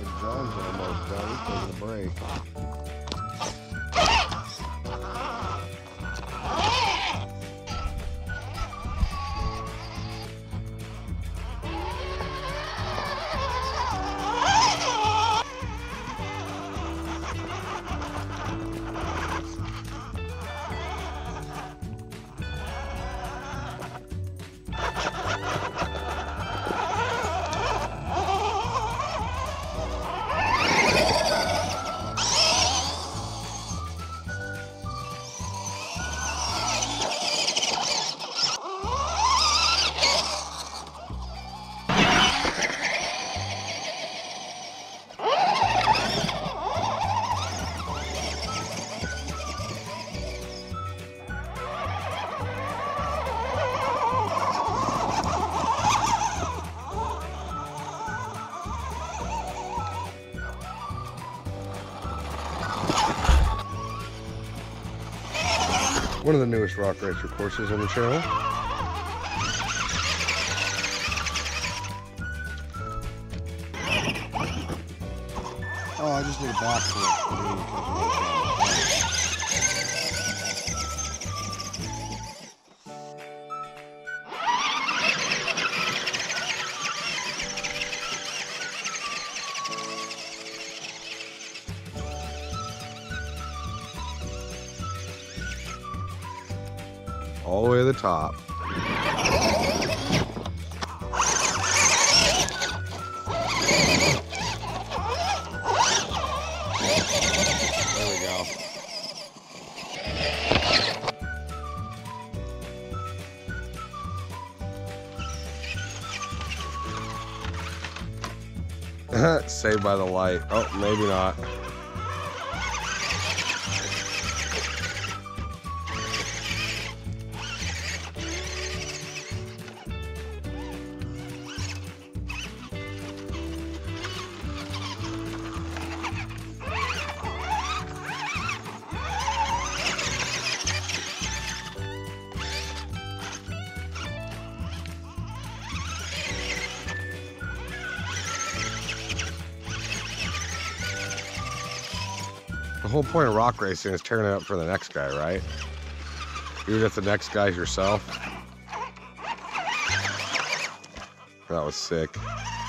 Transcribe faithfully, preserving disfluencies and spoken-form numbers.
John's almost done. He's taking a break. One of the newest Rock Racer courses on the channel. Oh, I just need a backflip. All the way to the top. There we go. Saved by the light. Oh, maybe not. The whole point of rock racing is tearing it up for the next guy, right? Even if the next guy's yourself. That was sick.